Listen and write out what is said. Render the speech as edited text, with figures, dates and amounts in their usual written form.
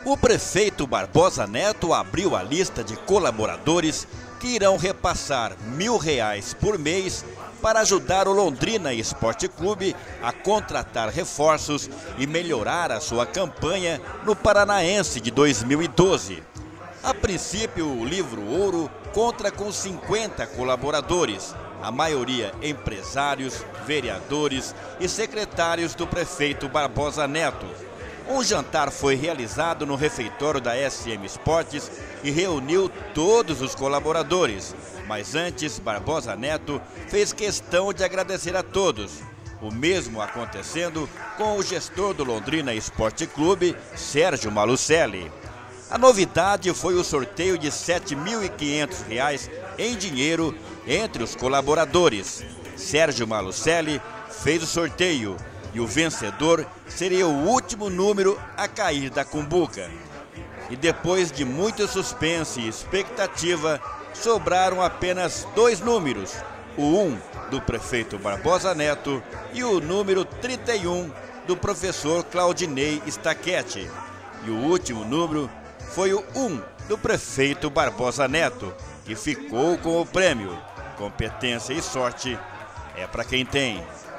O prefeito Barbosa Neto abriu a lista de colaboradores que irão repassar R$ 1.000 por mês para ajudar o Londrina Esporte Clube a contratar reforços e melhorar a sua campanha no Paranaense de 2012. A princípio, o livro Ouro conta com 50 colaboradores, a maioria empresários, vereadores e secretários do prefeito Barbosa Neto. Um jantar foi realizado no refeitório da SM Esportes e reuniu todos os colaboradores. Mas antes, Barbosa Neto fez questão de agradecer a todos. O mesmo acontecendo com o gestor do Londrina Esporte Clube, Sérgio Malucelli. A novidade foi o sorteio de R$ 7.500 em dinheiro entre os colaboradores. Sérgio Malucelli fez o sorteio e o vencedor seria o último número a cair da cumbuca. E depois de muito suspense e expectativa, sobraram apenas 2 números, o 1 do prefeito Barbosa Neto e o número 31 do professor Claudinei Stacchetti. E o último número foi o 1 do prefeito Barbosa Neto, que ficou com o prêmio. Competência e sorte é para quem tem.